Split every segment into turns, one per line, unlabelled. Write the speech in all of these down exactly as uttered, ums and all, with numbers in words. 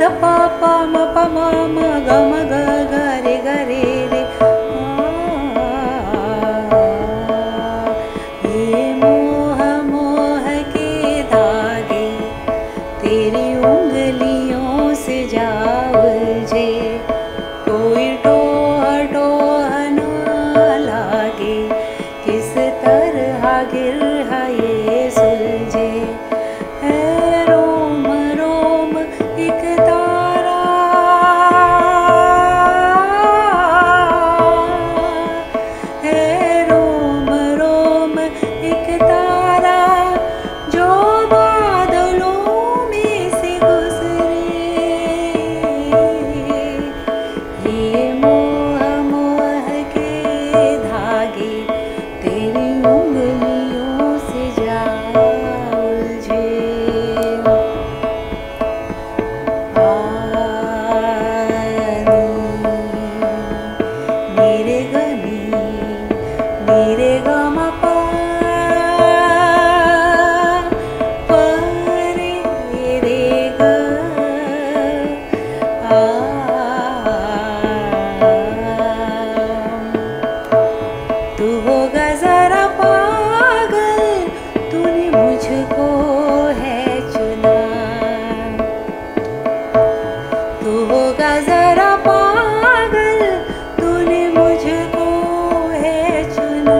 ध पा पा म प म म ग म ग ग रे ग रे रे। ये मोह मोह के धागे तेरी उंगलियों से जा उलझे, कोई टोह टोह ना लागे, किस तरह गिरहा ये सुलझे। है रोम रोम एक तारा, है रोम रोम एक तारा, जो बादलों में से गुजरे। ये मोह मोह के धागे तेरी उंगलियों से जा उलझे। मेरे गनी मेरे ग म प प रे रे ग आ। तू होगा जरा पागल, तूने मुझको है चुना। तू होगा जरा पागल, तूने मुझको है चुना।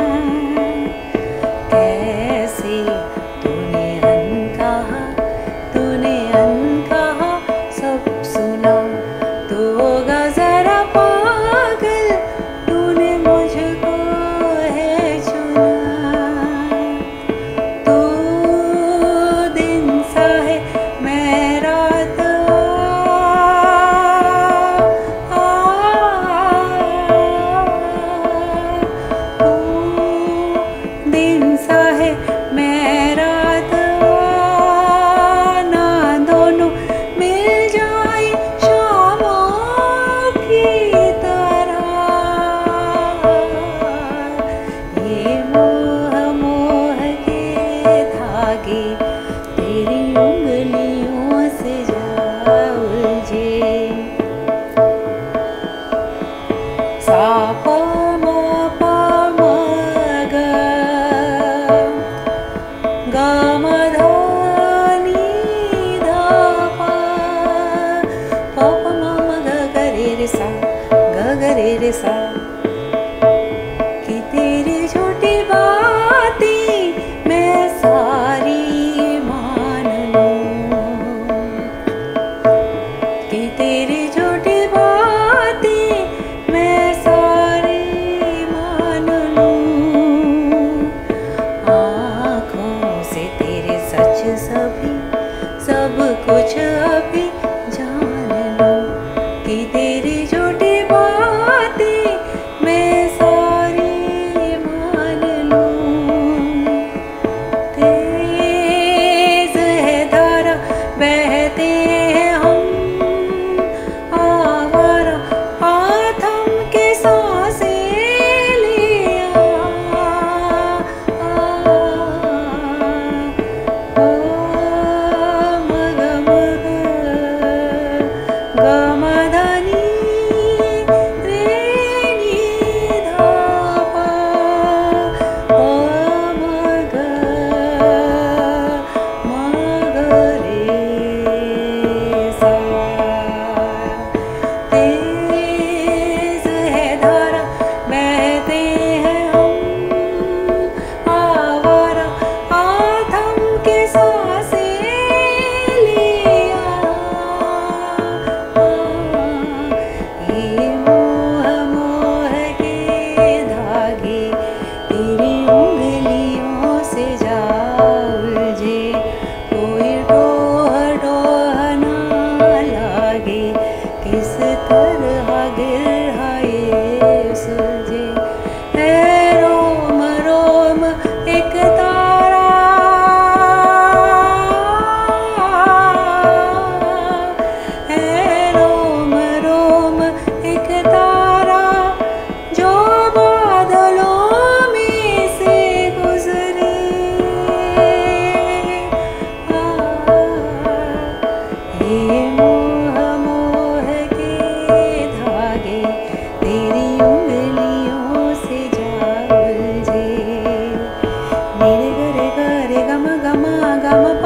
कैसे तूने अनकहा, तूने अनकहा सब सुना। तू होगा जरा पागल, तूने मुझको है चुना। तू दिन सा है मैं रात, दिन सा है मैं रात, ना दोनों मिल जाए शामों की तरह। ये मोह मोह के धागे तेरी उंगलियों से जा उलझे। सा प म प म ग ग म ध नि ध प प प म म ग ग रे रे सा ग ग रे रे सा। कि तेरी झूठी बातें मैं सारी मान लूं, कि तेरी झूठी बातें मैं सारी मान लूं। आँखों से तेरे ग म